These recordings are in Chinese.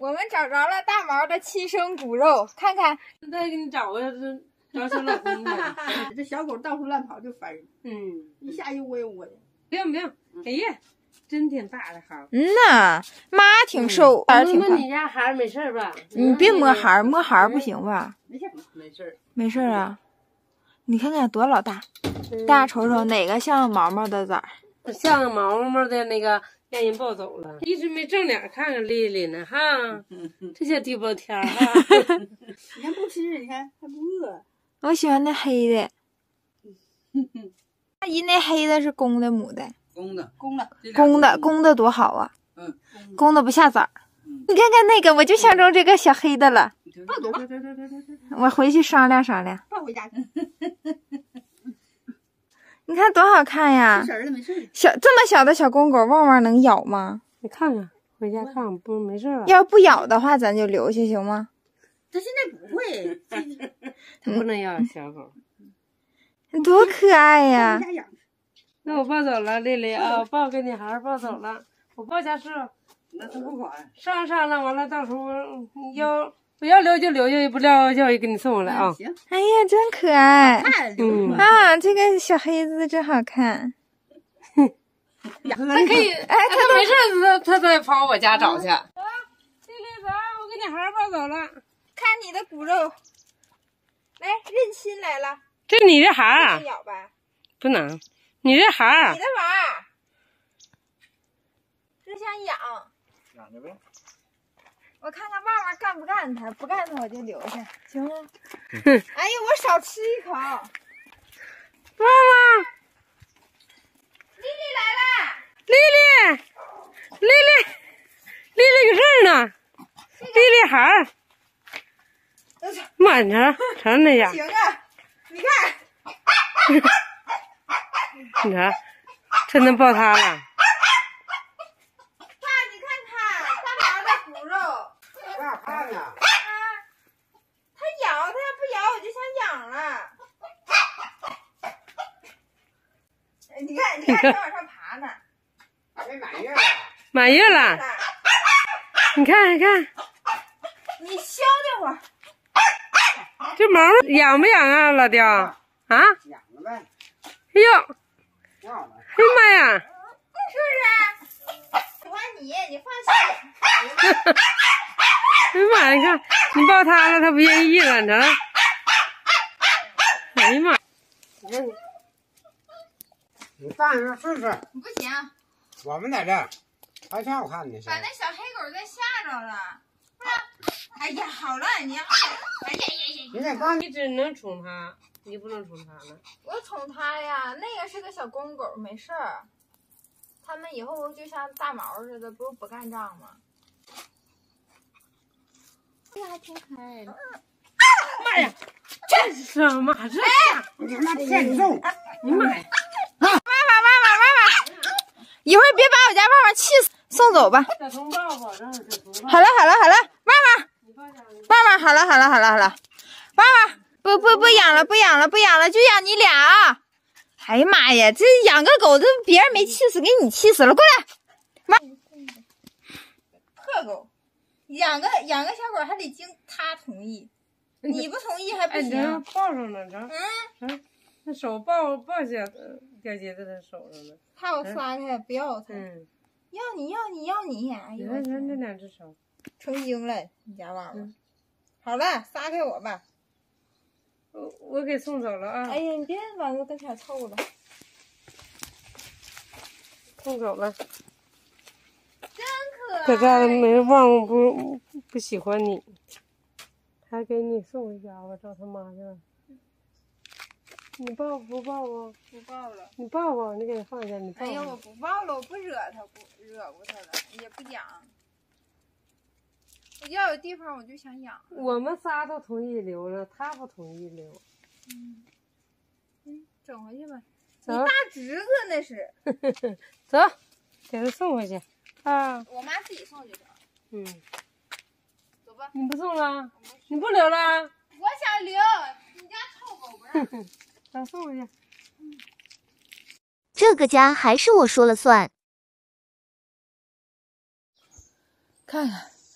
我们找着了大毛的亲生骨肉，看看。 再给你找个找小老公吧。 这小狗到处乱跑就烦人。 嗯， 一下又窝又窝的。 不用不用，哎呀，真挺大的哈。 呐，妈挺瘦，孩儿挺胖。 你家孩儿没事吧？ 你别摸孩儿，摸孩儿不行吧？ 没事没事没事啊。你看看多老大，大家瞅瞅哪个像毛毛的崽儿？ 像毛毛的那个让人抱走了，一直没正脸看看丽丽呢哈。这小地包天儿哈。 你看不吃，你看还不饿。 我喜欢那黑的。阿姨，那黑的是公的母的？ 公的。 公的多好啊！公的不下崽儿。你看看那个，我就相中这个小黑的了。 抱走吧。 我回去商量商量。 抱回家去。 你看多好看呀！ 吃食儿了没事。 这么小的小公狗，旺旺能咬吗？ 你看看，回家看看，不没事啊。 要不咬的话，咱就留下行吗？ 它现在不会。 它不能咬小狗。 多可爱呀！ 那我抱走了，丽丽啊，我抱给你孩儿抱走了，我抱下是。 那付款。 上了，完了到时候要不要留就留下，不留就给你送回来啊。 行。 哎呀，真可爱。 啊， 这个小黑子真好看。 它可以，哎，它没事，它再跑我家找去。走，丽丽走，我给你孩儿抱走了。 看你的骨肉。来，认亲来了。 这你这孩儿。 咬吧。 不能，你这孩儿。 你的娃儿。只想养。 养着呗。 我看看旺旺干不干它，不干它我就留下，行吗？哎呀，我少吃一口。旺旺，丽丽来了。 丽丽有事儿呢。丽丽孩儿。妈，你瞅那样。 行啊，你看。 你瞧，真能抱它了。 你看它大毛的骨肉。 干啥呢？ 它咬，它要不咬我就想养了。你看，它往上爬呢。 还没满月了。 满月了。你看。 你消停会儿。 这毛痒不痒啊，老刁？啊？ 养了呗。 哎呦！哎呀妈呀！ 是不是？喜欢你放心。 哎呀妈呀！你看，你抱它了，它不愿意了，你瞅。哎呀妈！你看你放上试试。 不行。 我们在这儿，还挺好看的。 把那小黑狗再吓着了。不是。哎呀，好了，你。哎呀！ 你只能宠它，你不能宠它了。 我宠它呀，那个是个小公狗，没事儿。它们以后就像大毛似的，不干仗吗？这个还挺可爱的。 妈呀！这是什么？这你妈骗重！ 你妈呀！ 妈妈！一会儿别把我家旺旺气死，送走吧。 小童抱抱，让小童抱。 好了，旺旺，好了，旺旺，不养了，就养你俩啊！哎呀妈呀，这养个狗，这别人没气死，给你气死了，过来！破狗，养个小狗还得经他同意，你不同意还不行。 哎，抱上了，那手抱下掉结在他手上了。 怕我撒开，不要它。要你！哎呦， 人这两只手成精了，你家旺旺。好了，撒开我吧。 我给送走了啊！ 哎呀，你别往我跟前凑了。 送走了。 真可爱。 在这儿没旺旺不喜欢你，还给你送回家吧，找他妈去了。你抱不抱啊？ 不抱了。 你抱抱，你给它放下，你抱。 哎呀，我不抱了，我不惹过它了，也不养。我要有地方我就想养。 我们仨都同意留了，他不同意留。 整回去吧。 走。 你大侄子那是。 走，给他送回去啊。 我妈自己送就行。走吧。 你不送了？你不留了？ 我想留，你家臭狗不让。 咱送回去。 这个家还是我说了算。 看看，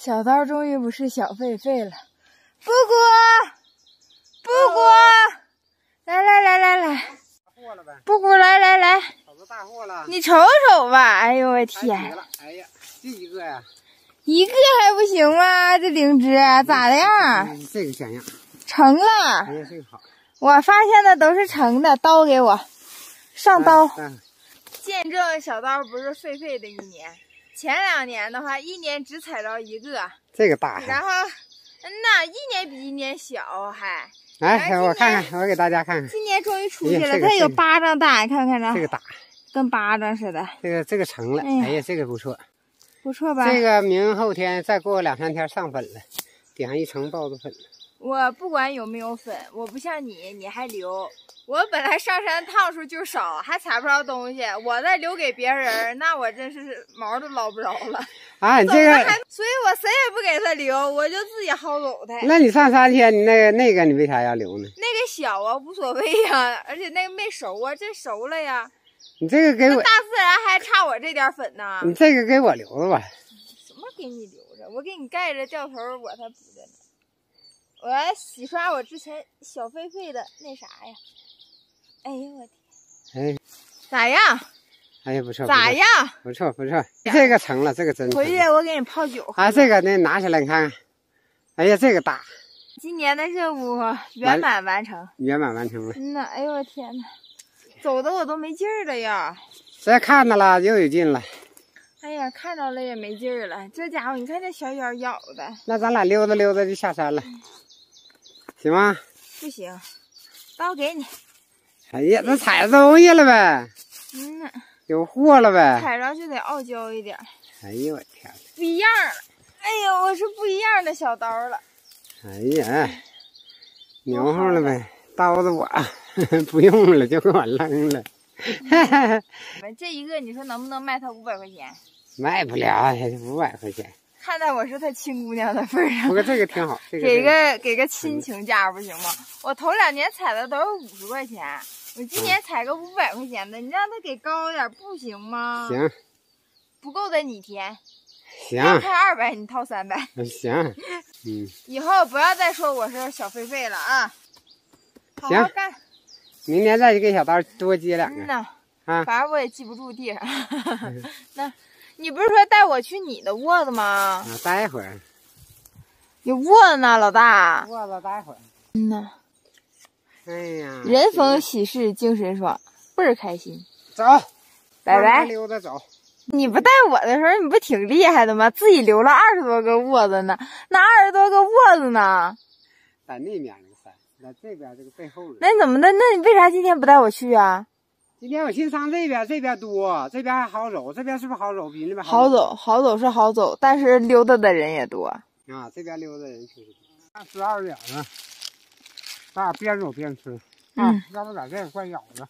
小刀终于不是小狒狒了。布谷，布谷，来来来来来， 货了呗， 布谷来来来， 好多大货了。 你瞅瞅吧，哎呦我天！ 哎呀，就一个呀， 一个还不行吗？这灵芝咋的样？ 这个像样， 成了。 哎呀，这个好。 我发现的都是成的，刀给我，上刀。见证小刀不是狒狒的一年。前2年的话，一年只采着一个， 这个大。 然后，那一年比一年小还。 哎，我看看，我给大家看看。 今年终于出去了，它有巴掌大，你看看着。 这个大， 跟巴掌似的。 这个成了，哎呀，这个不错， 不错吧？ 这个明后天再过2、3天上粉了，顶上一层豹子粉了。 我不管有没有粉，我不像你，你还留。我本来上山趟数就少，还采不着东西，我再留给别人，那我真是毛都捞不着了。 啊，你这个， 所以我谁也不给他留，我就自己薅走它。 那你上3天，你那个你为啥要留呢？ 那个小啊，无所谓呀，而且那个没熟啊，这熟了呀。 你这个给我， 大自然还差我这点粉呢。 你这个给我留着吧。 什么给你留着？我给你盖着掉头，我才补着呢。我洗刷我之前小狒狒的那啥呀。哎呦我天！ 哎， 咋样？ 哎呀，不错， 咋样？ 不错不错，这个成了，这个真成了。 回去我给你泡酒喝。 啊，这个那拿起来你看看。哎呀，这个大。 今年的任务圆满完成。 圆满完成了。 呐，哎呦我天呐，走的我都没劲儿了呀！ 再看着了又有劲了。 哎呀，看着了也没劲儿了。这家伙，你看这小脚咬的。 那咱俩溜达溜达就下山了，行吗？ 不行，刀给你。 哎呀，这采着东西了呗。 呐， 有货了呗。 采着就得傲娇一点。 哎呦我天！ 不一样了。哎呦，我是不一样的小刀了。 哎呀，牛乎了呗！刀子我不用了，就给我扔了。 这一个你说能不能卖他500块钱？ 卖不了，500块钱。 看在我是他亲姑娘的份上。 不过这个挺好，这个给个亲情价不行吗？我头2年采的都是50块钱，我今年采个500块钱的，你让他给高点不行吗？ 行， 不够的你填。 行， 开200，你掏300。 行， 以后不要再说我是小狒狒了啊！好好干。 明年再给小刀多接2个。 啊，反正我也记不住地方。那，你不是说带我去你的窝子吗？ 啊，待会儿。 有窝子呢，老大。 窝子待会儿。 呐。 哎呀。 人逢喜事精神爽，倍儿开心。 走。 拜拜。 溜达走。 你不带我的时候，你不挺厉害的吗？自己留了20多个窝子呢，那20多个窝子呢？ 在那面那个山，在这边这个背后。 那你怎么的？那你为啥今天不带我去啊？ 今天我寻思上这边，这边多，这边还好走，这边是不是好走？比那边好走，好走是好走，但是溜达的人也多。 啊，这边溜达人确实多。12点了，咱俩边走边吃啊，要不在这怪咬的。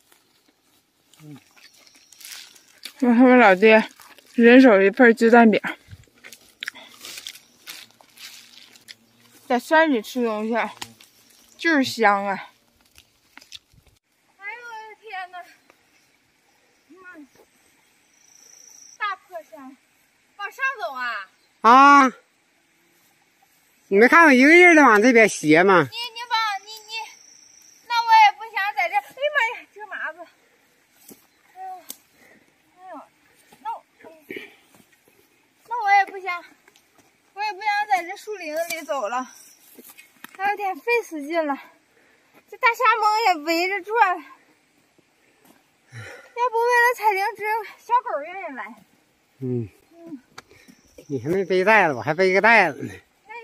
我和我老爹人手一份鸡蛋饼，在山里吃东西就是香啊！哎呦我的天哪！大破山，往上走啊！ 啊！你没看我一个劲儿的往这边斜吗？ 你，那我也不想在这。哎呀妈呀，这麻子！那我也不想在这树林里走了。哎呦天，费死劲了！这大沙蒙也围着转，要不为了采灵芝，小狗愿意来。 你还没背袋子，我还背个袋子呢。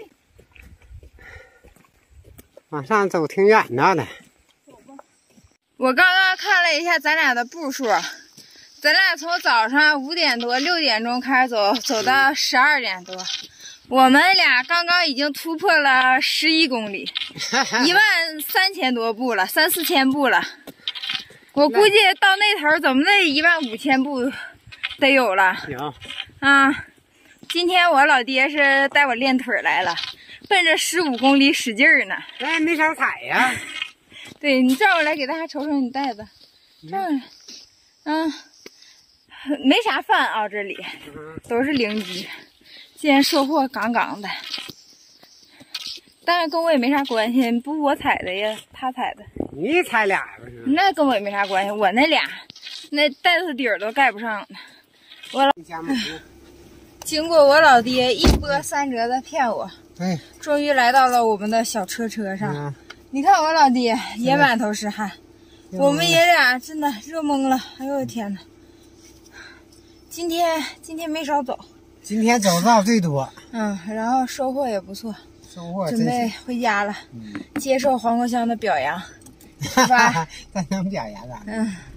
往上走挺远的。 我刚刚看了一下咱俩的步数，咱俩从早上5点多6点钟开始走，走到12点多，我们俩刚刚已经突破了11公里，13000多步了，3、4千步了。我估计到那头怎么得15000步得有了。 有啊，今天我老爹是带我练腿来了，奔着15公里使劲儿呢。 咱也没少踩呀。 对，你站过来给大家瞅瞅你袋子，站过来。没啥饭啊，这里都是灵芝。 今天收获杠杠的，但是跟我也没啥关系，不是我采的呀，他采的。 你采俩不是？ 那跟我也没啥关系，我那俩那带子底儿都盖不上呢。经过我老爹一波三折的骗我， 对， 终于来到了我们的小车上。你看我老爹也满头是汗，我们爷俩真的热懵了。哎呦我天哪！今天没少走， 今天走道最多。 然后收获也不错， 收获准备回家了，接受黄国香的表扬，是吧？ 咱能表扬咱。